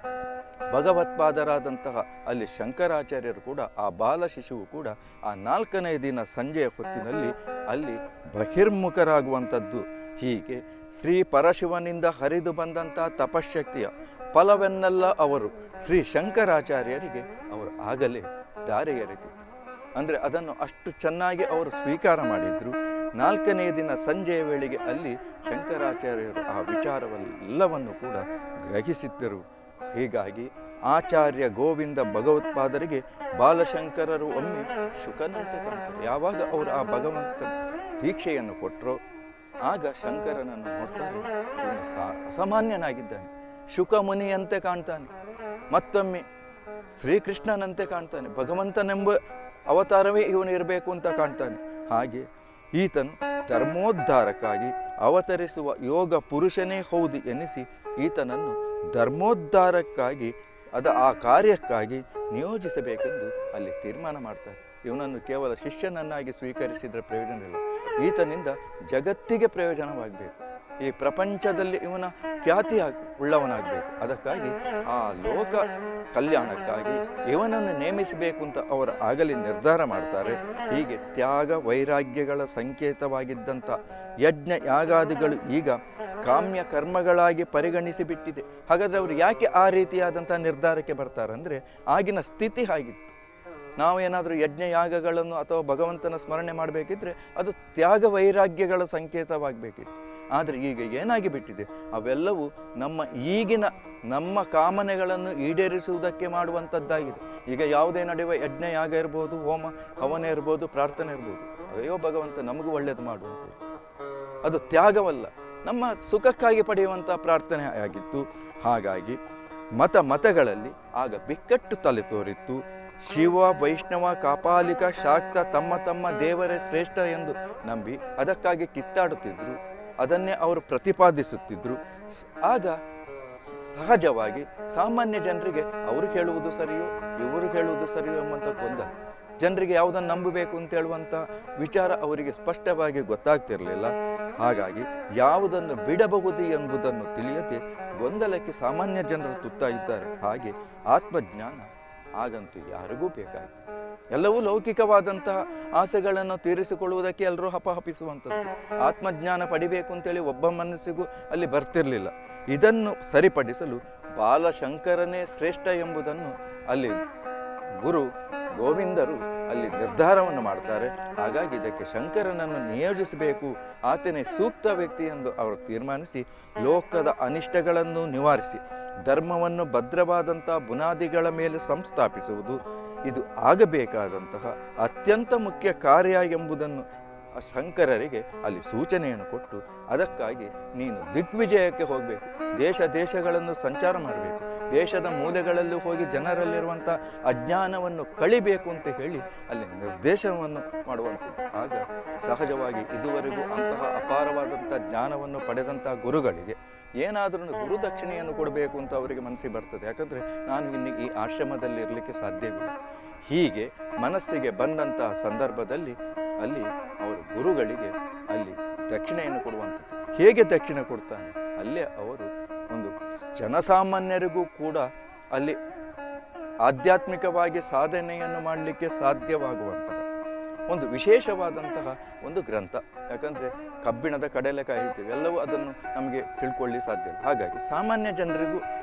ಭಗವತ್ಪಾದರಾದಂತಹ ಅಲ್ಲಿ ಶಂಕರಾಚಾರ್ಯರು ಕೂಡ, ಆ ಬಾಲ ಶಿಶುವು ಕೂಡ ಆ 4ನೆಯ ದಿನ ಸಂಜೆಯ ಹೊತ್ತಿನಲ್ಲಿ ಅಲ್ಲಿ ಬಹಿರ್ಮುಖರಾಗುವಂಥದ್ದು. ಹೀಗೆ ಶ್ರೀ ಪರಶಿವನಿಂದ ಹರಿದು ಬಂದಂಥ ತಪಶಕ್ತಿಯ ಫಲವನ್ನೆಲ್ಲ ಅವರು ಶ್ರೀ ಶಂಕರಾಚಾರ್ಯರಿಗೆ ಅವರು ಆಗಲೇ ದಾರಿ ಎರೆದಿದ್ದರು. ಅಂದರೆ ಅದನ್ನು ಅಷ್ಟು ಚೆನ್ನಾಗಿ ಅವರು ಸ್ವೀಕಾರ ಮಾಡಿದರು. 4ನೆಯ ದಿನ ಸಂಜೆಯ ವೇಳೆಗೆ ಅಲ್ಲಿ ಶಂಕರಾಚಾರ್ಯರು ಆ ವಿಚಾರವೆಲ್ಲವನ್ನು ಕೂಡ ಗ್ರಹಿಸಿದ್ದರು. ಹೀಗಾಗಿ ಆಚಾರ್ಯ ಗೋವಿಂದ ಭಗವತ್ಪಾದರಿಗೆ ಬಾಲಶಂಕರರು ಒಮ್ಮೆ ಶುಕನಂತೆ ಕಾಣ್ತಾರೆ. ಯಾವಾಗ ಅವರು ಆ ಭಗವಂತನ ದೀಕ್ಷೆಯನ್ನು ಕೊಟ್ಟರೋ ಆಗ ಶಂಕರನನ್ನು ನೋಡ್ತಾರೆ, ಇವನು ಅಸಾಮಾನ್ಯನಾಗಿದ್ದಾನೆ, ಶುಕ ಮುನಿಯಂತೆ ಕಾಣ್ತಾನೆ, ಮತ್ತೊಮ್ಮೆ ಶ್ರೀಕೃಷ್ಣನಂತೆ ಕಾಣ್ತಾನೆ, ಭಗವಂತನೆಂಬ ಅವತಾರವೇ ಇವನು ಇರಬೇಕು ಅಂತ ಕಾಣ್ತಾನೆ. ಹಾಗೆ ಈತನು ಧರ್ಮೋದ್ಧಾರಕ್ಕಾಗಿ ಅವತರಿಸುವ ಯೋಗ ಪುರುಷನೇ ಹೌದು ಎನ್ನಿಸಿ ಈತನನ್ನು ಧರ್ಮೋದ್ಧಾರಕ್ಕಾಗಿ ಆ ಕಾರ್ಯಕ್ಕಾಗಿ ನಿಯೋಜಿಸಬೇಕೆಂದು ಅಲ್ಲಿ ತೀರ್ಮಾನ ಮಾಡ್ತಾರೆ. ಇವನನ್ನು ಕೇವಲ ಶಿಷ್ಯನನ್ನಾಗಿ ಸ್ವೀಕರಿಸಿದರೆ ಪ್ರಯೋಜನ ಇಲ್ಲ, ಈತನಿಂದ ಜಗತ್ತಿಗೆ ಪ್ರಯೋಜನವಾಗಬೇಕು, ಈ ಪ್ರಪಂಚದಲ್ಲಿ ಇವನ ಖ್ಯಾತಿ ಉಳ್ಳವನಾಗಬೇಕು. ಅದಕ್ಕಾಗಿ ಆ ಲೋಕ ಕಲ್ಯಾಣಕ್ಕಾಗಿ ಇವನನ್ನು ನೇಮಿಸಬೇಕು ಅಂತ ಅವರು ಆಗಲಿ ನಿರ್ಧಾರ ಮಾಡ್ತಾರೆ. ಹೀಗೆ ತ್ಯಾಗ ವೈರಾಗ್ಯಗಳ ಸಂಕೇತವಾಗಿದ್ದಂಥ ಯಜ್ಞ ಯಾಗಾದಿಗಳು ಈಗ ಕಾಮ್ಯ ಕರ್ಮಗಳಾಗಿ ಪರಿಗಣಿಸಿಬಿಟ್ಟಿದೆ. ಹಾಗಾದರೆ ಅವರು ಯಾಕೆ ಆ ರೀತಿಯಾದಂಥ ನಿರ್ಧಾರಕ್ಕೆ ಬರ್ತಾರೆ ಅಂದರೆ, ಆಗಿನ ಸ್ಥಿತಿ ಆಗಿತ್ತು. ನಾವೇನಾದರೂ ಯಜ್ಞ ಯಾಗಗಳನ್ನು ಅಥವಾ ಭಗವಂತನ ಸ್ಮರಣೆ ಮಾಡಬೇಕಿದ್ರೆ ಅದು ತ್ಯಾಗ ವೈರಾಗ್ಯಗಳ ಸಂಕೇತವಾಗಬೇಕಿತ್ತು. ಆದರೆ ಈಗ ಏನಾಗಿ ಬಿಟ್ಟಿದೆ, ಅವೆಲ್ಲವೂ ನಮ್ಮ ಕಾಮನೆಗಳನ್ನು ಈಡೇರಿಸುವುದಕ್ಕೆ ಮಾಡುವಂಥದ್ದಾಗಿದೆ. ಈಗ ಯಾವುದೇ ನಡೆಯುವ ಯಜ್ಞ ಯಾಗ ಇರ್ಬೋದು, ಹೋಮ ಹವನ ಇರ್ಬೋದು, ಪ್ರಾರ್ಥನೆ ಇರ್ಬೋದು, ಅಯ್ಯೋ ಭಗವಂತ ನಮಗೂ ಒಳ್ಳೆಯದು ಮಾಡುವಂತೆ, ಅದು ತ್ಯಾಗವಲ್ಲ, ನಮ್ಮ ಸುಖಕ್ಕಾಗಿ ಪಡೆಯುವಂಥ ಪ್ರಾರ್ಥನೆ ಆಗಿತ್ತು. ಹಾಗಾಗಿ ಮತಗಳಲ್ಲಿ ಆಗ ಬಿಕ್ಕಟ್ಟು ತಲೆ ತೋರಿತ್ತು. ಶಿವ, ವೈಷ್ಣವ, ಕಾಪಾಲಿಕ, ಶಾಕ್ತ ತಮ್ಮ ದೇವರೇ ಶ್ರೇಷ್ಠ ಎಂದು ನಂಬಿ ಅದಕ್ಕಾಗಿ ಕಿತ್ತಾಡುತ್ತಿದ್ದರು. ಅದನ್ನೇ ಅವರು ಪ್ರತಿಪಾದಿಸುತ್ತಿದ್ದರು. ಆಗ ಸಹಜವಾಗಿ ಸಾಮಾನ್ಯ ಜನರಿಗೆ ಅವರು ಹೇಳುವುದು ಸರಿಯೋ ಇವರು ಹೇಳುವುದು ಸರಿಯೋ ಎಂಬಂಥ ಗೊಂದಲ, ಜನರಿಗೆ ಯಾವುದನ್ನು ನಂಬಬೇಕು ಅಂತ ಹೇಳುವಂಥ ವಿಚಾರ ಅವರಿಗೆ ಸ್ಪಷ್ಟವಾಗಿ ಗೊತ್ತಾಗ್ತಿರಲಿಲ್ಲ. ಹಾಗಾಗಿ ಯಾವುದನ್ನು ಬಿಡಬಹುದು ಎಂಬುದನ್ನು ತಿಳಿಯದೆ ಗೊಂದಲಕ್ಕೆ ಸಾಮಾನ್ಯ ಜನರು ತುತ್ತಾಗಿದ್ದಾರೆ. ಹಾಗೆ ಆತ್ಮಜ್ಞಾನ ಆಗಂತೂ ಯಾರಿಗೂ ಬೇಕಾಗಿತ್ತು. ಎಲ್ಲವೂ ಲೌಕಿಕವಾದಂತಹ ಆಸೆಗಳನ್ನು ತೀರಿಸಿಕೊಳ್ಳುವುದಕ್ಕೆ ಎಲ್ಲರೂ ಹಪಹಪಿಸುವಂಥದ್ದು. ಆತ್ಮಜ್ಞಾನ ಪಡಿಬೇಕು ಅಂತೇಳಿ ಒಬ್ಬ ಮನಸ್ಸಿಗೂ ಅಲ್ಲಿ ಬರ್ತಿರಲಿಲ್ಲ. ಇದನ್ನು ಸರಿಪಡಿಸಲು ಬಾಲಶಂಕರನೇ ಶ್ರೇಷ್ಠ ಎಂಬುದನ್ನು ಅಲ್ಲಿ ಗುರು ಗೋವಿಂದರು ಅಲ್ಲಿ ನಿರ್ಧಾರವನ್ನು ಮಾಡ್ತಾರೆ. ಹಾಗಾಗಿ ಇದಕ್ಕೆ ಶಂಕರನನ್ನು ನಿಯೋಜಿಸಬೇಕು, ಆತನೇ ಸೂಕ್ತ ವ್ಯಕ್ತಿ ಎಂದು ಅವರು ತೀರ್ಮಾನಿಸಿ ಲೋಕದ ಅನಿಷ್ಟಗಳನ್ನು ನಿವಾರಿಸಿ ಧರ್ಮವನ್ನು ಭದ್ರವಾದಂಥ ಬುನಾದಿಗಳ ಮೇಲೆ ಸಂಸ್ಥಾಪಿಸುವುದು ಇದು ಆಗಬೇಕಾದಂತಹ ಅತ್ಯಂತ ಮುಖ್ಯ ಕಾರ್ಯ ಎಂಬುದನ್ನು ಶಂಕರರಿಗೆ ಅಲ್ಲಿ ಸೂಚನೆಯನ್ನು ಕೊಟ್ಟು, ಅದಕ್ಕಾಗಿ ನೀನು ದಿಗ್ವಿಜಯಕ್ಕೆ ಹೋಗಬೇಕು, ದೇಶಗಳನ್ನು ಸಂಚಾರ ಮಾಡಬೇಕು, ದೇಶದ ಮೂಲೆಗಳಲ್ಲೂ ಹೋಗಿ ಜನರಲ್ಲಿರುವಂಥ ಅಜ್ಞಾನವನ್ನು ಕಳಿಬೇಕು ಅಂತ ಹೇಳಿ ಅಲ್ಲಿ ನಿರ್ದೇಶನವನ್ನು ಮಾಡುವಂಥದ್ದು. ಆಗ ಸಹಜವಾಗಿ ಇದುವರೆಗೂ ಅಂತಹ ಅಪಾರವಾದಂಥ ಜ್ಞಾನವನ್ನು ಪಡೆದಂಥ ಗುರುಗಳಿಗೆ ಏನಾದರೂ ಗುರುದಕ್ಷಿಣೆಯನ್ನು ಕೊಡಬೇಕು ಅಂತ ಅವರಿಗೆ ಮನಸ್ಸಿಗೆ ಬರ್ತದೆ. ಯಾಕಂದರೆ ನಾನು ಇನ್ನು ಈ ಆಶ್ರಮದಲ್ಲಿ ಇರಲಿಕ್ಕೆ ಸಾಧ್ಯವಿಲ್ಲ. ಹೀಗೆ ಮನಸ್ಸಿಗೆ ಬಂದಂತಹ ಸಂದರ್ಭದಲ್ಲಿ ಅಲ್ಲಿ ಅವರು ಗುರುಗಳಿಗೆ ಅಲ್ಲಿ ದಕ್ಷಿಣೆಯನ್ನು ಕೊಡುವಂಥದ್ದು. ಹೇಗೆ ದಕ್ಷಿಣೆ ಕೊಡ್ತಾನೆ, ಅಲ್ಲೇ ಅವರು ಒಂದು ಜನಸಾಮಾನ್ಯರಿಗೂ ಕೂಡ ಅಲ್ಲಿ ಆಧ್ಯಾತ್ಮಿಕವಾಗಿ ಸಾಧನೆಯನ್ನು ಮಾಡಲಿಕ್ಕೆ ಸಾಧ್ಯವಾಗುವಂತಹ ಒಂದು ವಿಶೇಷವಾದಂತಹ ಒಂದು ಗ್ರಂಥ. ಯಾಕಂದರೆ ಕಬ್ಬಿಣದ ಕಡಲೆಕಾಯಿ ಹೇಳ್ತೀವಿ, ಎಲ್ಲವೂ ಅದನ್ನು ನಮಗೆ ತಿಳ್ಕೊಳ್ಳಿ ಸಾಧ್ಯ. ಹಾಗಾಗಿ ಸಾಮಾನ್ಯ ಜನರಿಗೂ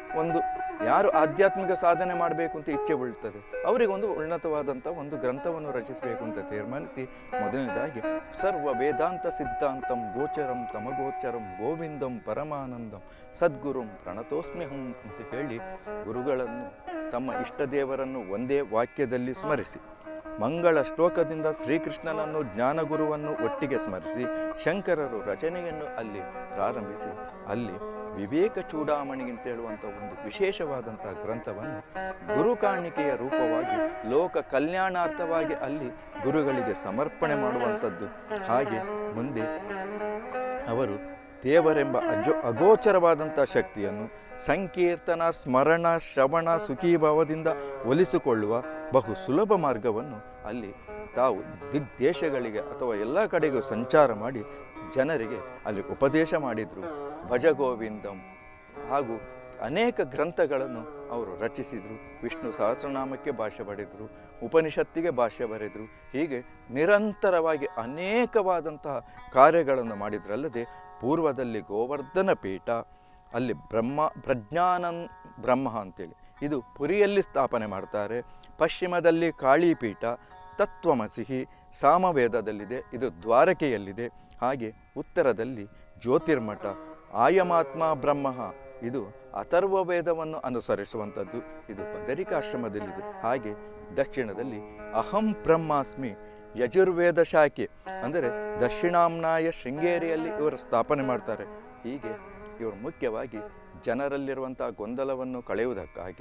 ಒಂದು ಯಾರು ಆಧ್ಯಾತ್ಮಿಕ ಸಾಧನೆ ಮಾಡಬೇಕು ಅಂತ ಇಚ್ಛೆ ಬೀಳ್ತದೆ ಅವರಿಗೊಂದು ಉನ್ನತವಾದಂಥ ಒಂದು ಗ್ರಂಥವನ್ನು ರಚಿಸಬೇಕು ಅಂತ ತೀರ್ಮಾನಿಸಿ ಮೊದಲನೇದಾಗಿ ಸರ್ವ ವೇದಾಂತ ಸಿದ್ಧಾಂತಂ ಗೋಚರಂ ತಮಗೋಚರಂ ಗೋವಿಂದಂ ಪರಮಾನಂದಂ ಸದ್ಗುರುಂ ಪ್ರಣತೋಸ್ಮ್ಯಹಂ ಅಂತ ಹೇಳಿ ಗುರುಗಳನ್ನು ತಮ್ಮ ಇಷ್ಟ ದೇವರನ್ನು ಒಂದೇ ವಾಕ್ಯದಲ್ಲಿ ಸ್ಮರಿಸಿ ಮಂಗಳ ಶ್ಲೋಕದಿಂದ ಶ್ರೀಕೃಷ್ಣನನ್ನು ಜ್ಞಾನಗುರುವನ್ನು ಒಟ್ಟಿಗೆ ಸ್ಮರಿಸಿ ಶಂಕರರು ರಚನೆಯನ್ನು ಅಲ್ಲಿ ಪ್ರಾರಂಭಿಸಿ ಅಲ್ಲಿ ವಿವೇಕ ಚೂಡಾಮಣಿ ಅಂತ ಹೇಳುವಂಥ ಒಂದು ವಿಶೇಷವಾದಂಥ ಗ್ರಂಥವನ್ನು ಗುರು ಕಾಣಿಕೆಯ ರೂಪವಾಗಿ ಲೋಕ ಕಲ್ಯಾಣಾರ್ಥವಾಗಿ ಅಲ್ಲಿ ಗುರುಗಳಿಗೆ ಸಮರ್ಪಣೆ ಮಾಡುವಂಥದ್ದು. ಹಾಗೆ ಮುಂದೆ ಅವರು ದೇವರೆಂಬ ಅಗೋಚರವಾದಂಥ ಶಕ್ತಿಯನ್ನು ಸಂಕೀರ್ತನ ಸ್ಮರಣ ಶ್ರವಣ ಸುಖೀಭಾವದಿಂದ ಒಲಿಸಿಕೊಳ್ಳುವ ಬಹು ಸುಲಭ ಮಾರ್ಗವನ್ನು ಅಲ್ಲಿ ತಾವು ದಿಗ್ದೇಶಗಳಿಗೆ ಅಥವಾ ಎಲ್ಲ ಕಡೆಗೂ ಸಂಚಾರ ಮಾಡಿ ಜನರಿಗೆ ಅಲ್ಲಿ ಉಪದೇಶ ಮಾಡಿದರು. ಭಜಗೋವಿಂದಂ ಹಾಗೂ ಅನೇಕ ಗ್ರಂಥಗಳನ್ನು ಅವರು ರಚಿಸಿದರು. ವಿಷ್ಣು ಸಹಸ್ರನಾಮಕ್ಕೆ ಭಾಷ್ಯ ಬರೆದರು, ಉಪನಿಷತ್ತಿಗೆ ಭಾಷ್ಯ ಬರೆದರು. ಹೀಗೆ ನಿರಂತರವಾಗಿ ಅನೇಕವಾದಂತಹ ಕಾರ್ಯಗಳನ್ನು ಮಾಡಿದ್ರಲ್ಲದೆ ಪೂರ್ವದಲ್ಲಿ ಗೋವರ್ಧನ ಪೀಠ, ಅಲ್ಲಿ ಪ್ರಜ್ಞಾನಂ ಬ್ರಹ್ಮ ಅಂತೇಳಿ ಇದು ಪುರಿಯಲ್ಲಿ ಸ್ಥಾಪನೆ ಮಾಡ್ತಾರೆ. ಪಶ್ಚಿಮದಲ್ಲಿ ಕಾಳಿಪೀಠ, ತತ್ವಮಸಿಹಿ ಸಾಮವೇದದಲ್ಲಿದೆ, ಇದು ದ್ವಾರಕೆಯಲ್ಲಿದೆ. ಹಾಗೆ ಉತ್ತರದಲ್ಲಿ ಜ್ಯೋತಿರ್ಮಠ, ಆಯಮಾತ್ಮ ಬ್ರಹ್ಮ, ಇದು ಅಥರ್ವ ವೇದವನ್ನು ಅನುಸರಿಸುವಂಥದ್ದು, ಇದು ಬದರಿಕಾಶ್ರಮದಲ್ಲಿದೆ. ಹಾಗೆ ದಕ್ಷಿಣದಲ್ಲಿ ಅಹಂ ಬ್ರಹ್ಮಾಸ್ಮಿ ಯಜುರ್ವೇದ ಶಾಖೆ ಅಂದರೆ ದಕ್ಷಿಣಾಮ್ನಾಯ ಶೃಂಗೇರಿಯಲ್ಲಿ ಇವರು ಸ್ಥಾಪನೆ ಮಾಡ್ತಾರೆ. ಹೀಗೆ ಇವರು ಮುಖ್ಯವಾಗಿ ಜನರಲ್ಲಿರುವಂಥ ಗೊಂದಲವನ್ನು ಕಳೆಯುವುದಕ್ಕಾಗಿ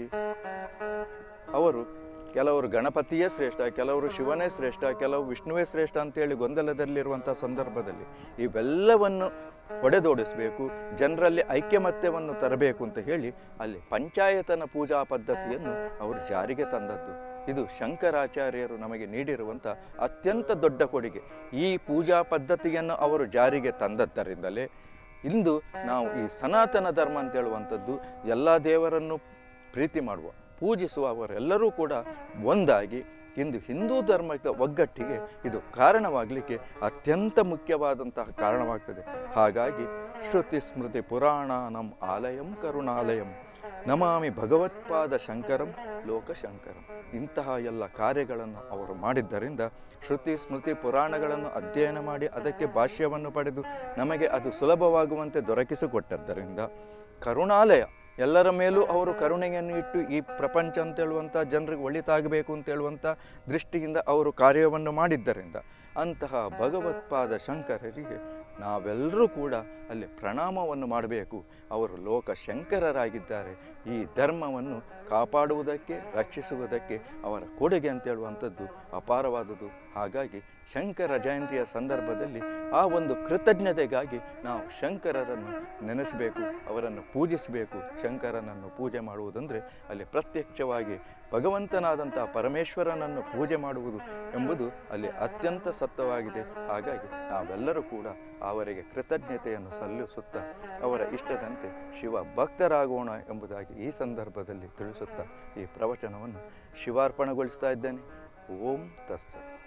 ಅವರು ಕೆಲವರು ಗಣಪತಿಯೇ ಶ್ರೇಷ್ಠ, ಕೆಲವರು ಶಿವನೇ ಶ್ರೇಷ್ಠ, ಕೆಲವು ವಿಷ್ಣುವೇ ಶ್ರೇಷ್ಠ ಅಂತೇಳಿ ಗೊಂದಲದಲ್ಲಿರುವಂಥ ಸಂದರ್ಭದಲ್ಲಿ ಇವೆಲ್ಲವನ್ನು ಹೊಡೆದೋಡಿಸಬೇಕು, ಜನರಲ್ಲಿ ಐಕ್ಯಮತ್ಯವನ್ನು ತರಬೇಕು ಅಂತ ಹೇಳಿ ಅಲ್ಲಿ ಪಂಚಾಯತನ ಪೂಜಾ ಪದ್ಧತಿಯನ್ನು ಅವರು ಜಾರಿಗೆ ತಂದದ್ದು. ಇದು ಶಂಕರಾಚಾರ್ಯರು ನಮಗೆ ನೀಡಿರುವಂಥ ಅತ್ಯಂತ ದೊಡ್ಡ ಕೊಡುಗೆ. ಈ ಪೂಜಾ ಪದ್ಧತಿಯನ್ನು ಅವರು ಜಾರಿಗೆ ತಂದದ್ದರಿಂದಲೇ ಇಂದು ನಾವು ಈ ಸನಾತನ ಧರ್ಮ ಅಂತ ಹೇಳುವಂಥದ್ದು ಎಲ್ಲ ದೇವರನ್ನು ಪ್ರೀತಿ ಮಾಡುವ ಪೂಜಿಸುವವರೆಲ್ಲರೂ ಕೂಡ ಒಂದಾಗಿ ಇಂದು ಹಿಂದೂ ಧರ್ಮದ ಒಗ್ಗಟ್ಟಿಗೆ ಇದು ಕಾರಣವಾಗಲಿಕ್ಕೆ ಅತ್ಯಂತ ಮುಖ್ಯವಾದಂತಹ ಕಾರಣವಾಗ್ತದೆ. ಹಾಗಾಗಿ ಶ್ರುತಿ ಸ್ಮೃತಿ ಪುರಾಣಾನಂ ಆಲಯಂ ಕರುಣಾಲಯಂ ನಮಾಮಿ ಭಗವತ್ಪಾದ ಶಂಕರಂ ಲೋಕಶಂಕರಂ. ಇಂತಹ ಎಲ್ಲ ಕಾರ್ಯಗಳನ್ನು ಅವರು ಮಾಡಿದ್ದರಿಂದ ಶ್ರುತಿ ಸ್ಮೃತಿ ಪುರಾಣಗಳನ್ನು ಅಧ್ಯಯನ ಮಾಡಿ ಅದಕ್ಕೆ ಭಾಷ್ಯವನ್ನು ಪಡೆದು ನಮಗೆ ಅದು ಸುಲಭವಾಗುವಂತೆ ದೊರಕಿಸಿಕೊಟ್ಟದ್ದರಿಂದ ಕರುಣಾಲಯ, ಎಲ್ಲರ ಮೇಲೂ ಅವರು ಕರುಣೆಯನ್ನು ಇಟ್ಟು ಈ ಪ್ರಪಂಚ ಅಂತೇಳುವಂಥ ಜನರಿಗೆ ಒಳಿತಾಗಬೇಕು ಅಂತೇಳುವಂಥ ದೃಷ್ಟಿಯಿಂದ ಅವರು ಕಾರ್ಯವನ್ನು ಮಾಡಿದ್ದರಿಂದ ಅಂತಹ ಭಗವತ್ಪಾದ ಶಂಕರರಿಗೆ ನಾವೆಲ್ಲರೂ ಕೂಡ ಅಲ್ಲಿ ಪ್ರಣಾಮವನ್ನು ಮಾಡಬೇಕು. ಅವರು ಲೋಕ ಶಂಕರರಾಗಿದ್ದಾರೆ. ಈ ಧರ್ಮವನ್ನು ಕಾಪಾಡುವುದಕ್ಕೆ ರಕ್ಷಿಸುವುದಕ್ಕೆ ಅವರ ಕೊಡುಗೆ ಅಂತೇಳುವಂಥದ್ದು ಅಪಾರವಾದುದು. ಹಾಗಾಗಿ ಶಂಕರ ಜಯಂತಿಯ ಸಂದರ್ಭದಲ್ಲಿ ಆ ಒಂದು ಕೃತಜ್ಞತೆಗಾಗಿ ನಾವು ಶಂಕರರನ್ನು ನೆನೆಸಬೇಕು, ಅವರನ್ನು ಪೂಜಿಸಬೇಕು. ಶಂಕರನನ್ನು ಪೂಜೆ ಮಾಡುವುದಂದರೆ ಅಲ್ಲಿ ಪ್ರತ್ಯಕ್ಷವಾಗಿ ಭಗವಂತನಾದಂಥ ಪರಮೇಶ್ವರನನ್ನು ಪೂಜೆ ಮಾಡುವುದು ಎಂಬುದು ಅಲ್ಲಿ ಅತ್ಯಂತ ಸತ್ಯವಾಗಿದೆ. ಹಾಗಾಗಿ ನಾವೆಲ್ಲರೂ ಕೂಡ ಅವರಿಗೆ ಕೃತಜ್ಞತೆಯನ್ನು ಸಲ್ಲಿಸುತ್ತಾ ಅವರ ಇಷ್ಟದಂತೆ ಶಿವ ಭಕ್ತರಾಗೋಣ ಎಂಬುದಾಗಿ ಈ ಸಂದರ್ಭದಲ್ಲಿ ತಿಳಿಸುತ್ತಾ ಈ ಪ್ರವಚನವನ್ನು ಶಿವಾರ್ಪಣೆಗೊಳಿಸ್ತಾ ಇದ್ದೇನೆ. ಓಂ ತತ್ಸತ್.